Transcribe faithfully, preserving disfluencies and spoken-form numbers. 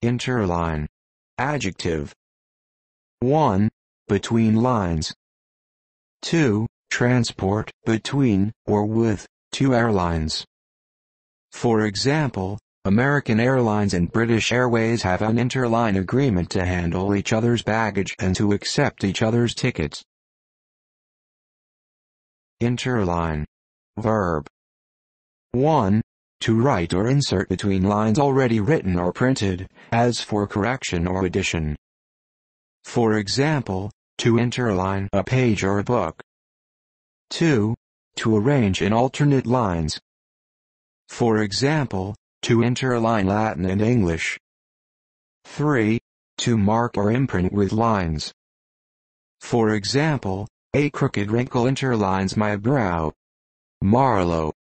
Interline. Adjective. one. Between lines. two. Transport between, or with, two airlines. For example, American Airlines and British Airways have an interline agreement to handle each other's baggage and to accept each other's tickets. Interline. Verb. one. To write or insert between lines already written or printed, as for correction or addition. For example, to interline a page or a book. two. To arrange in alternate lines. For example, to interline Latin and English. three. To mark or imprint with lines. For example, a crooked wrinkle interlines my brow. Marlowe.